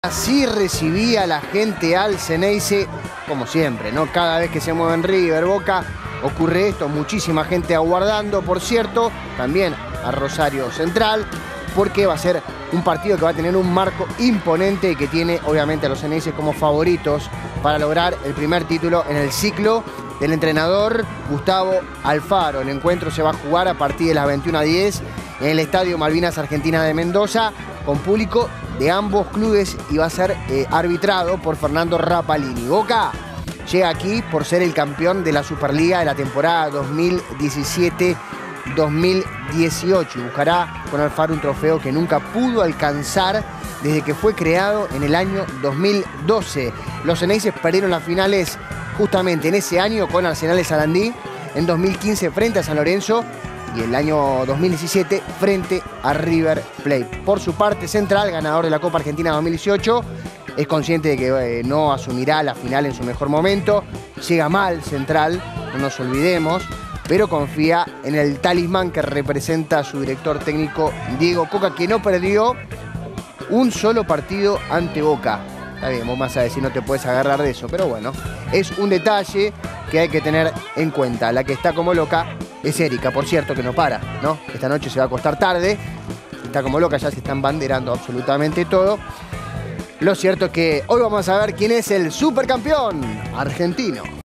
Así recibía la gente al Ceneice, como siempre, ¿no? Cada vez que se mueve en River, Boca, ocurre esto, muchísima gente aguardando, por cierto, también a Rosario Central, porque va a ser un partido que va a tener un marco imponente y que tiene, obviamente, a los Ceneices como favoritos para lograr el primer título en el ciclo del entrenador Gustavo Alfaro. El encuentro se va a jugar a partir de las 21:10 en el Estadio Malvinas Argentina de Mendoza, con público de ambos clubes, y va a ser arbitrado por Fernando Rapalini. Boca llega aquí por ser el campeón de la Superliga de la temporada 2017-2018 y buscará con Alfaro un trofeo que nunca pudo alcanzar desde que fue creado en el año 2012. Los Ceneices perdieron las finales justamente en ese año con Arsenal de Sarandí, en 2015 frente a San Lorenzo y el año 2017 frente a River Plate. Por su parte, Central, ganador de la Copa Argentina 2018, es consciente de que no asumirá la final en su mejor momento. Llega mal Central, no nos olvidemos, pero confía en el talismán que representa a su director técnico Diego Coca, que no perdió un solo partido ante Boca. Está bien, vos vas a decir, no te puedes agarrar de eso, pero bueno, es un detalle que hay que tener en cuenta. La que está como loca es Erika, por cierto, que no para, ¿no? Esta noche se va a acostar tarde, está como loca, ya se están banderando absolutamente todo. Lo cierto es que hoy vamos a ver quién es el supercampeón argentino.